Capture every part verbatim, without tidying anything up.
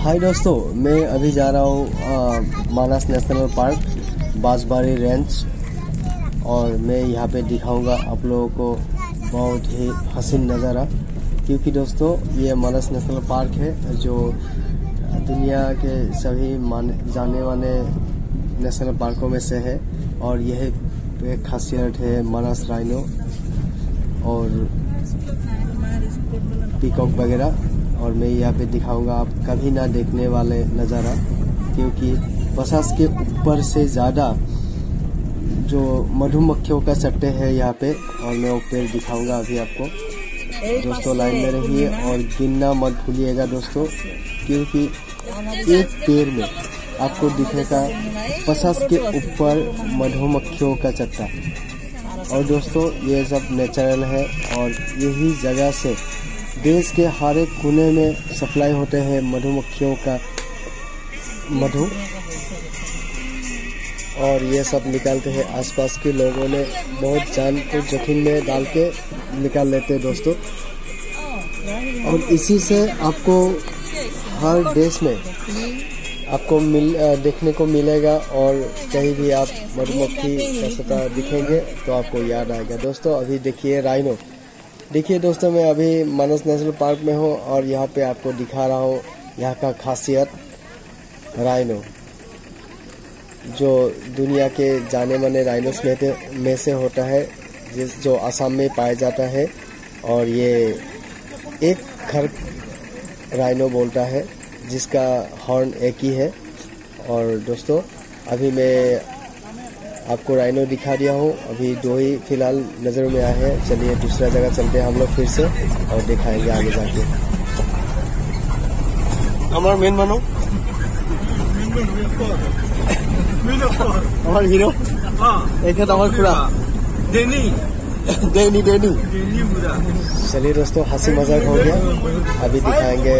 हाय दोस्तों, मैं अभी जा रहा हूँ Manas national park Bansbari range, और मैं यहाँ पे दिखाऊंगा आप लोगों को बहुत ही हसीन नज़ारा। क्योंकि दोस्तों ये मानस नेशनल पार्क है जो दुनिया के सभी माने जाने वाले नेशनल पार्कों में से है, और यह एक खासियत है मानस राइनो और पीकॉक वगैरह। और मैं यहाँ पे दिखाऊंगा आप कभी ना देखने वाले नज़ारा, क्योंकि पचास के ऊपर से ज़्यादा जो मधुमक्खियों का चट्टे हैं यहाँ पे, और मैं वो पेड़ दिखाऊंगा अभी आपको। दोस्तों लाइन में रहिए और गिनना मत भूलिएगा दोस्तों, क्योंकि एक पेड़ में आपको दिखेगा पचास के ऊपर मधुमक्खियों का चट्टा। और दोस्तों ये सब नेचुरल है, और यही जगह से देश के हर एक कोने में सप्लाई होते हैं मधुमक्खियों का मधु, और ये सब निकालते हैं। आसपास के लोगों ने बहुत जान को जोखिम में डाल के निकाल लेते हैं दोस्तों। और इसी से आपको हर देश में आपको मिल देखने को मिलेगा, और कहीं भी आप मधुमक्खी का छत्ता दिखेंगे तो आपको याद आएगा। दोस्तों अभी देखिए राइनो, देखिए दोस्तों मैं अभी मानस नेशनल पार्क में हूँ, और यहाँ पे आपको दिखा रहा हूँ यहाँ का खासियत राइनो, जो दुनिया के जाने माने राइनोस में, में से होता है, जिस जो असम में पाया जाता है। और ये एक घर राइनो बोलता है, जिसका हॉर्न एक ही है। और दोस्तों अभी मैं आपको राइनो दिखा दिया हूँ, अभी दो ही फिलहाल नज़र में आए हैं। चलिए दूसरा जगह चलते हैं हम लोग फिर से, और दिखाएंगे आगे जाके। हमारा मेन मानो हमारे हीरो एक है हमारा पूरा डेनी डेनी डेनी चलिए दोस्तों हंसी मजाक हो गया। अभी दिखाएंगे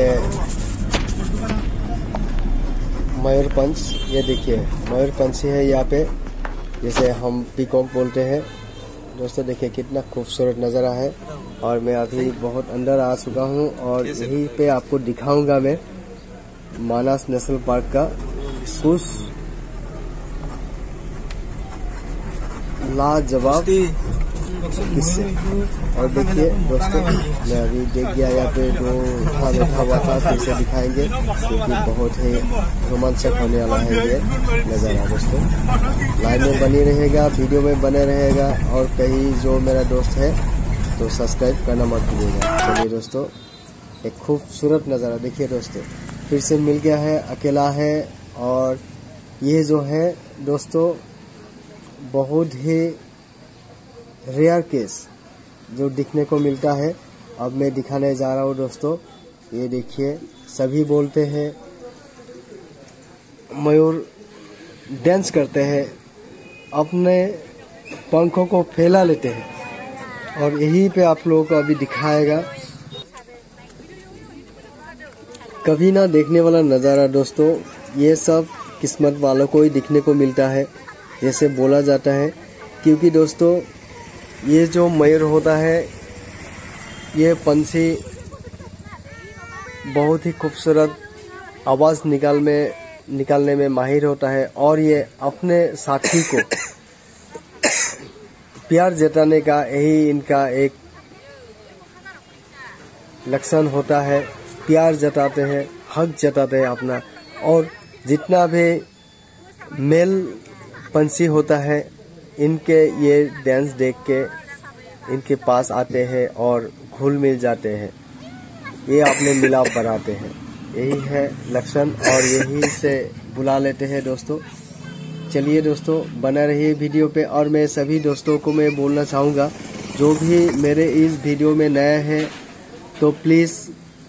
मयूरपंच। ये देखिए मयूरपंछी है यहाँ पे, जैसे हम पीकॉक बोलते हैं। दोस्तों देखिए कितना खूबसूरत नज़ारा है, और मैं अभी बहुत अंदर आ चुका हूँ, और यहीं पे आपको दिखाऊंगा मैं मानस नेशनल पार्क का कुछ लाजवाब किस्से। और देखिए दोस्तों मैं अभी देख गया यहाँ पे जो था बैठा हुआ था, फिर से दिखाएंगे क्योंकि बहुत ही रोमांचक होने वाला है ये नज़ारा। दोस्तों लाइन में बनी रहेगा, वीडियो में बने रहेगा, और कहीं जो मेरा दोस्त है तो सब्सक्राइब करना मत भूलिएगा। चलिए दोस्तों एक खूबसूरत नज़ारा देखिए दोस्तों, फिर से मिल गया है, अकेला है। और ये जो है दोस्तों बहुत ही रेयर केस जो दिखने को मिलता है, अब मैं दिखाने जा रहा हूँ दोस्तों। ये देखिए सभी बोलते हैं मयूर डांस करते हैं, अपने पंखों को फैला लेते हैं, और यहीं पे आप लोगों को अभी दिखाएगा कभी ना देखने वाला नज़ारा। दोस्तों ये सब किस्मत वालों को ही दिखने को मिलता है, जैसे बोला जाता है। क्योंकि दोस्तों ये जो मयूर होता है, ये पंछी बहुत ही खूबसूरत आवाज़ निकाल में निकालने में माहिर होता है, और ये अपने साथी को प्यार जताने का यही इनका एक लक्षण होता है। प्यार जताते हैं, हक जताते हैं अपना। और जितना भी मेल पंछी होता है, इनके ये डांस देख के इनके पास आते हैं और घुल मिल जाते हैं, ये अपने मिलाप बनाते हैं। यही है लक्षण, और यही से बुला लेते हैं दोस्तों। चलिए दोस्तों बना रहिए वीडियो पे, और मैं सभी दोस्तों को मैं बोलना चाहूँगा जो भी मेरे इस वीडियो में नया है तो प्लीज़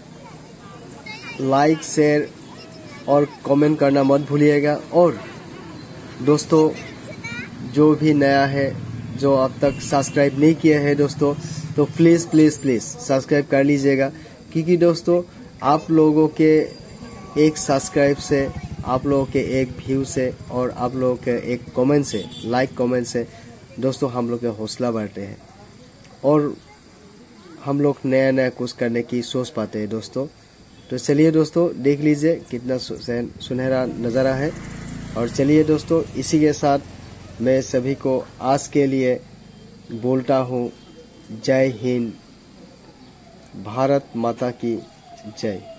लाइक शेयर और कमेंट करना मत भूलिएगा। और दोस्तों जो भी नया है, जो अब तक सब्सक्राइब नहीं किया है दोस्तों, तो प्लीज़ प्लीज़ प्लीज़ सब्सक्राइब कर लीजिएगा। क्योंकि दोस्तों आप लोगों के एक सब्सक्राइब से, आप लोगों के एक व्यू से, और आप लोगों के एक कमेंट से, लाइक कमेंट से दोस्तों हम लोग के हौसला बढ़ते हैं, और हम लोग नया नया कुछ करने की सोच पाते हैं दोस्तों। तो चलिए दोस्तों, देख लीजिए कितना सुनहरा नज़ारा है। और चलिए दोस्तों, इसी के साथ मैं सभी को आज के लिए बोलता हूँ जय हिंद, भारत माता की जय।